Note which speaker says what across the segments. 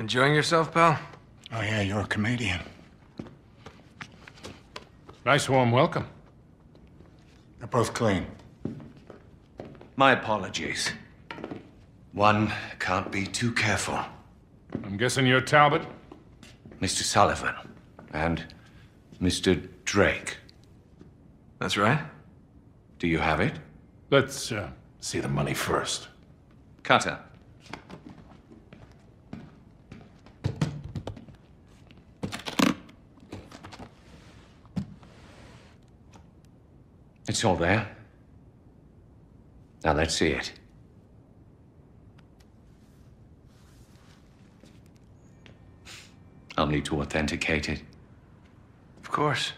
Speaker 1: Enjoying yourself, pal?
Speaker 2: Oh, yeah, you're a comedian.
Speaker 3: Nice warm welcome.
Speaker 2: They're both clean.
Speaker 4: My apologies. One can't be too careful.
Speaker 3: I'm guessing you're Talbot?
Speaker 4: Mr. Sullivan and Mr. Drake.
Speaker 1: That's right.
Speaker 4: Do you have it?
Speaker 3: Let's see the money first.
Speaker 4: Cutter. It's all there. Now let's see it. I'll need to authenticate it.
Speaker 1: Of course.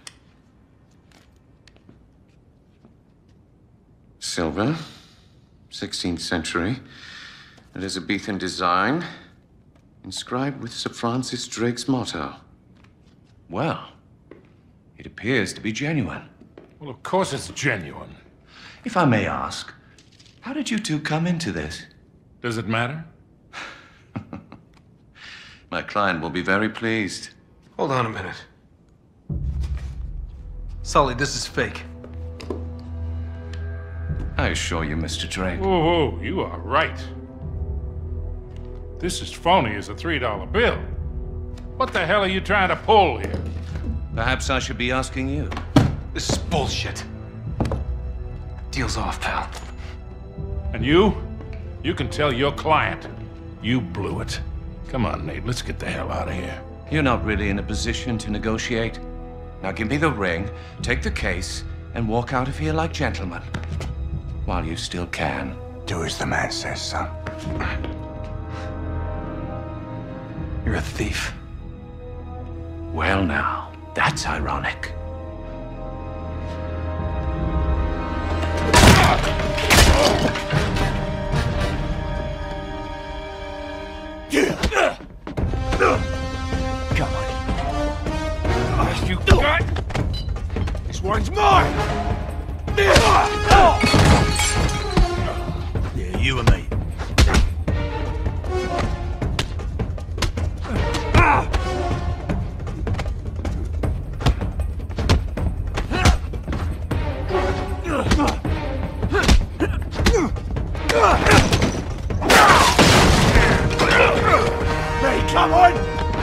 Speaker 4: Silver, 16th century, Elizabethan design, inscribed with Sir Francis Drake's motto. Well, it appears to be genuine.
Speaker 3: Well, of course it's genuine.
Speaker 4: If I may ask, how did you two come into this?
Speaker 3: Does it matter?
Speaker 4: My client will be very pleased.
Speaker 1: Hold on a minute. Sully, this is fake.
Speaker 4: I assure you, Mr. Drake.
Speaker 3: Whoa, you are right. This is phony as a $3 bill. What the hell are you trying to pull here?
Speaker 4: Perhaps I should be asking you.
Speaker 1: This is bullshit. Deal's off, pal.
Speaker 3: And you? You can tell your client you blew it. Come on, Nate, let's get the hell out of here.
Speaker 4: You're not really in a position to negotiate. Now give me the ring, take the case, and walk out of here like gentlemen. While you still can.
Speaker 2: Do as the man says, son.
Speaker 1: You're a thief.
Speaker 4: Well now, that's ironic.
Speaker 2: Come on. Oh, you got... This one's mine! Yeah, you and me. Hey, come on!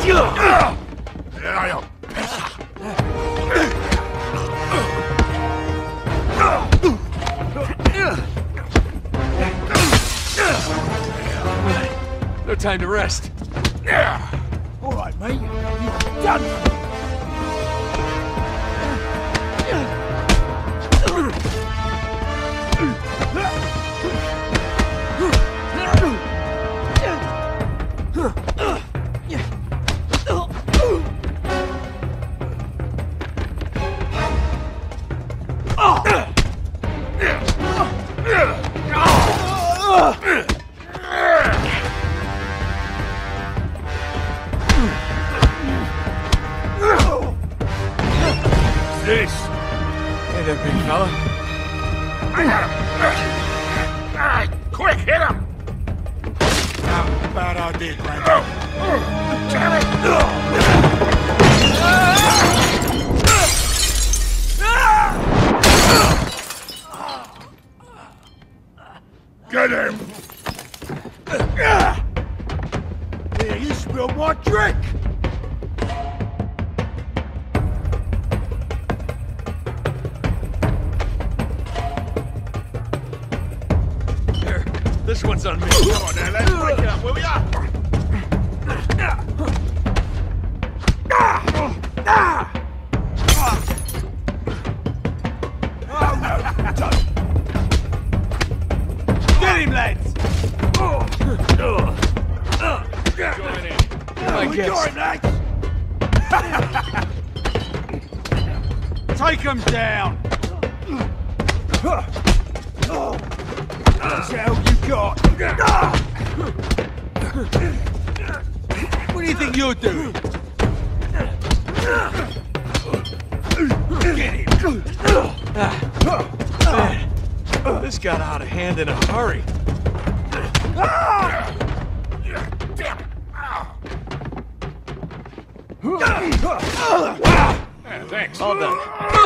Speaker 1: No time to rest.
Speaker 2: All right, mate. You're done.
Speaker 1: This. Hey there, big fella.
Speaker 3: Quick, hit him!
Speaker 2: How bad I did, man.
Speaker 3: Damn it!
Speaker 2: Get him! Yeah, you spilled my drink!
Speaker 1: Here, this one's on me. Come on now, let's break up, will ya?
Speaker 2: Get him, lads!
Speaker 3: Join in.
Speaker 1: I
Speaker 2: We
Speaker 1: guess.
Speaker 2: got him, lads! Take him down! That's how you got! What do you think you're doing? Get him!
Speaker 1: Man, this got out of hand in a hurry.
Speaker 3: Yeah, thanks.
Speaker 2: All done.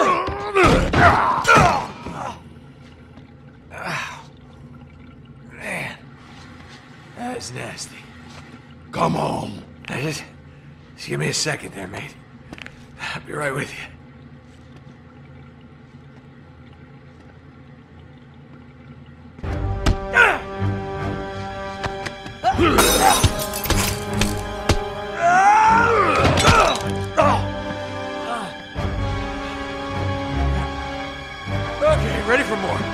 Speaker 2: Man, that was nasty.
Speaker 3: Come on.
Speaker 2: Just give me a second there, mate. I'll be right with you. Okay, ready for more.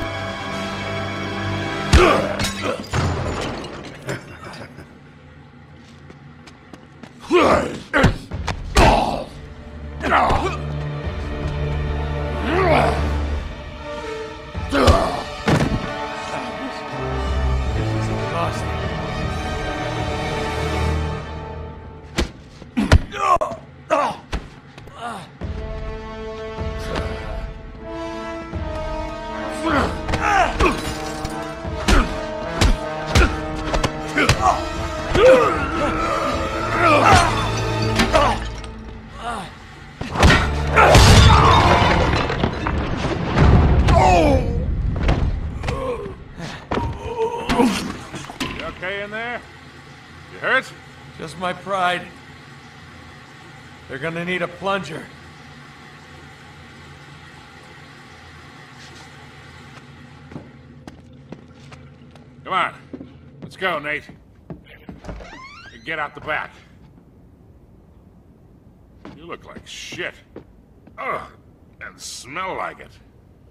Speaker 2: Just my pride. They're gonna need a plunger.
Speaker 3: Come on. Let's go, Nate. Get out the back. You look like shit. Ugh. And smell like it.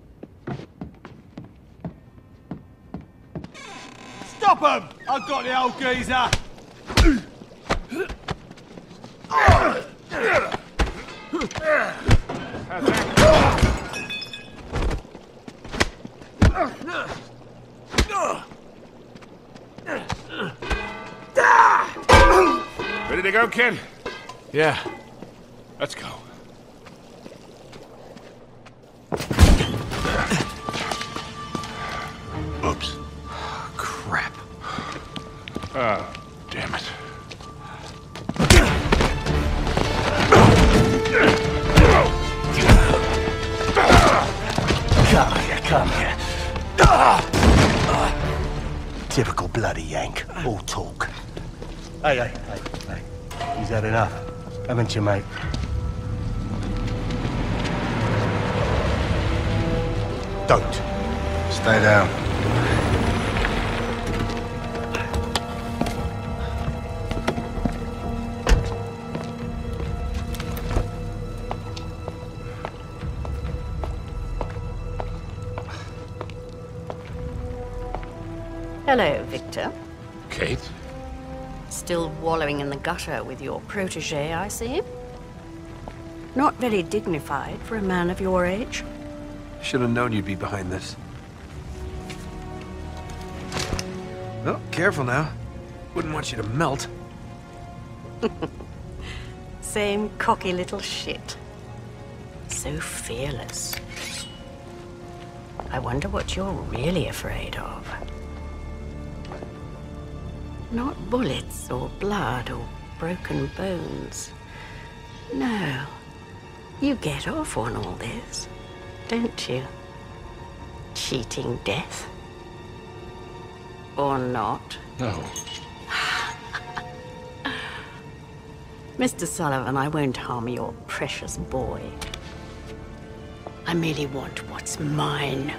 Speaker 2: Stop him! I've got the old geezer!
Speaker 3: Ready to go, kid?
Speaker 2: Yeah.
Speaker 3: Let's go. Oops.
Speaker 2: Crap.
Speaker 3: Oh, damn it.
Speaker 5: Come here. Typical bloody Yank. All talk. Hey. You've had enough, haven't you, mate? Don't. Stay down.
Speaker 6: Hello, Victor.
Speaker 3: Kate?
Speaker 6: Still wallowing in the gutter with your protege, I see. Not very dignified for a man of your age.
Speaker 2: Should have known you'd be behind this. Oh, careful now. Wouldn't want you to melt.
Speaker 6: Same cocky little shit. So fearless. I wonder what you're really afraid of. Not bullets or blood or broken bones. No. You get off on all this, don't you? Cheating death. Or not.
Speaker 3: No.
Speaker 6: Mr. Sullivan, I won't harm your precious boy. I merely want what's mine.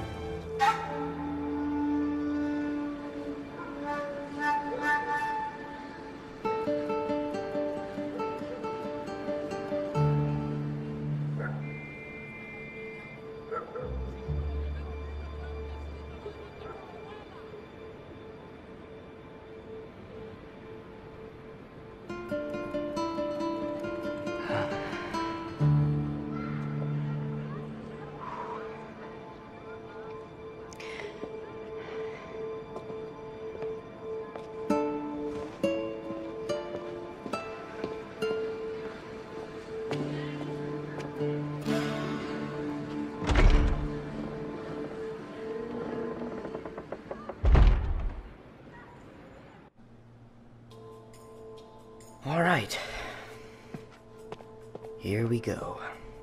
Speaker 7: Here we go.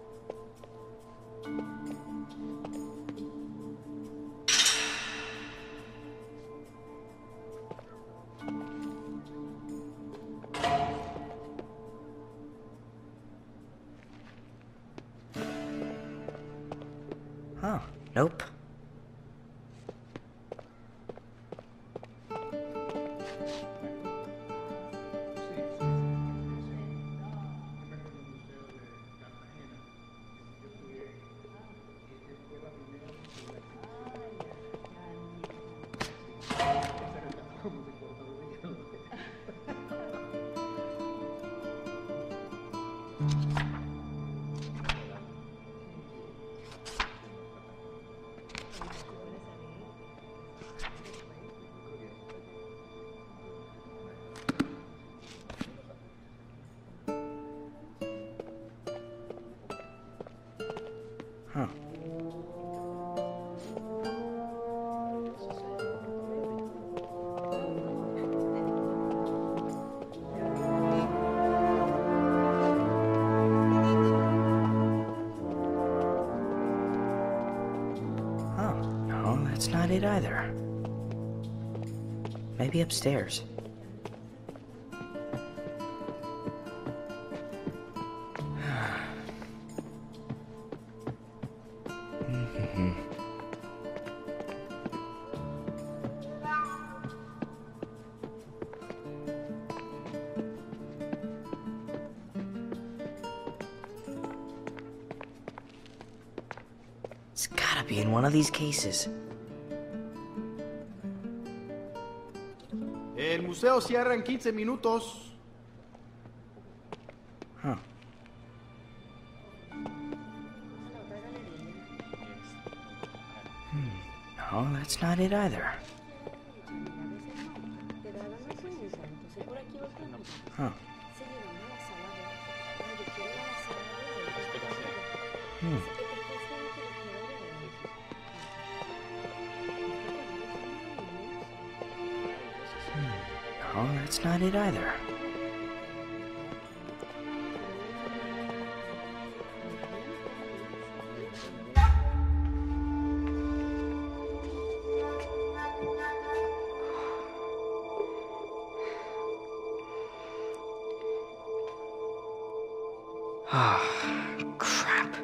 Speaker 7: Huh, nope. Huh. Oh, no, that's not it either. Maybe upstairs. It's gotta be in one of these cases.
Speaker 8: El museo cierra en 15 minutos.
Speaker 7: Huh. No, that's not it either. Huh. No, that's not it either. Ah, crap.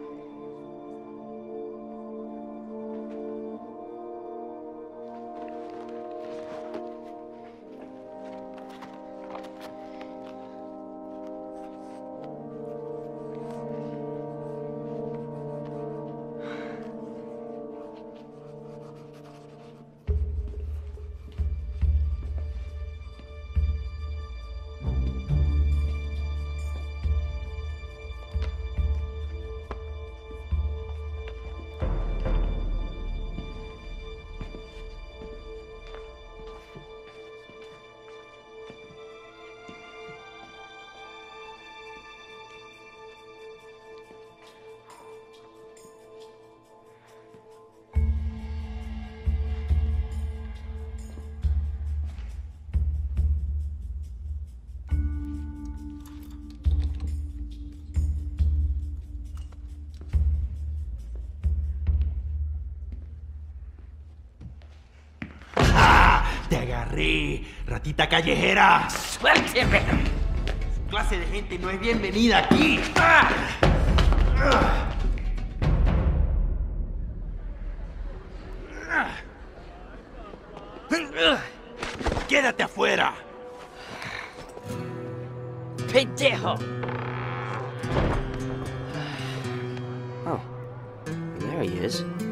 Speaker 9: ¡Te agarré, ratita callejera! ¡Suélteme! Su clase de gente no es bienvenida aquí. ¡Quédate afuera!
Speaker 7: Pendejo! Oh, there he is.